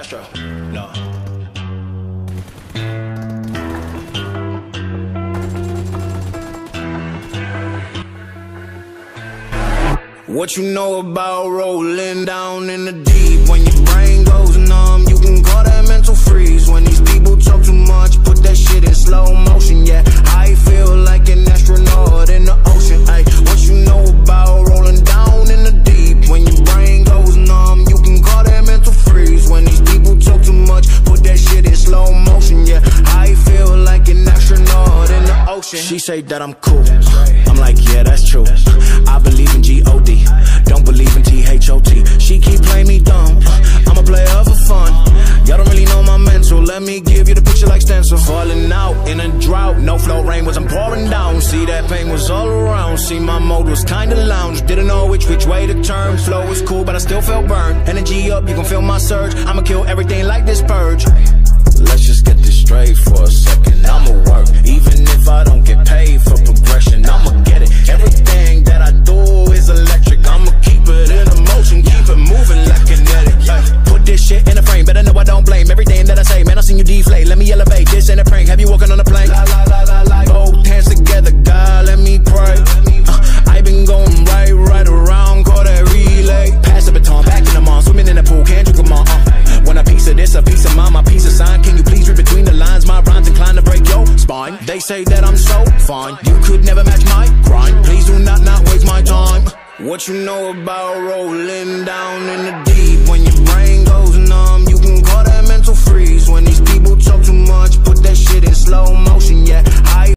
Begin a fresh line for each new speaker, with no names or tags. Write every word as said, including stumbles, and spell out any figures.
Castro. No. What you know about rolling down in the deep? When your brain goes numb, you can call that mental freeze. When these people talk too much, put that shit in slow motion. Yeah, I feel like an astronaut in the ocean. Ay, what you know about rolling down in the deep? When your brain goes numb, you can call that mental freeze. When these people talk too much, put that shit in slow motion. Yeah, I feel like an astronaut in the ocean. She say that I'm cool, I'm like, yeah, that's true. I believe in G O D, don't believe in T H O T. She keep playing me dumb, I'm a player for fun. Y'all don't really know my mental, let me give you the picture like stencil. Falling out in a drought, no flow, rain wasn't pouring down. See, that pain was all around, see, my mode was kinda lounge. Didn't know which, which way to turn. Flow was cool, but I still felt burned. Energy up, you can feel my surge, I'ma kill everything like this purge. Let's just get this straight for a second. I'ma work, even if I don't get paid for progression. I'ma get it, everything that I do is electric. I'ma keep it in motion, keep it moving like kinetic. Ay, put this shit in a frame, better know I don't blame everything that I say. Man, I seen you deflate, let me elevate. This ain't a prank, have you walking on a plane? La, la, la, la, la. Both hands together, God, let me pray. uh, I been going right, right around, call that relay. Pass the baton, back in the mall, swimming in the pool, can't drink them all. uh. Want a piece of this, a piece of mine, my piece of sign. Can you please read between the lines? My rhymes inclined to break your spine. They say that I'm so fine, you could never match my grind. Please do not, not waste my time. What you know about rolling down in the deep? When your brain goes numb, you can call that mental freeze. When these people talk too much, put that shit in slow motion. Yeah, I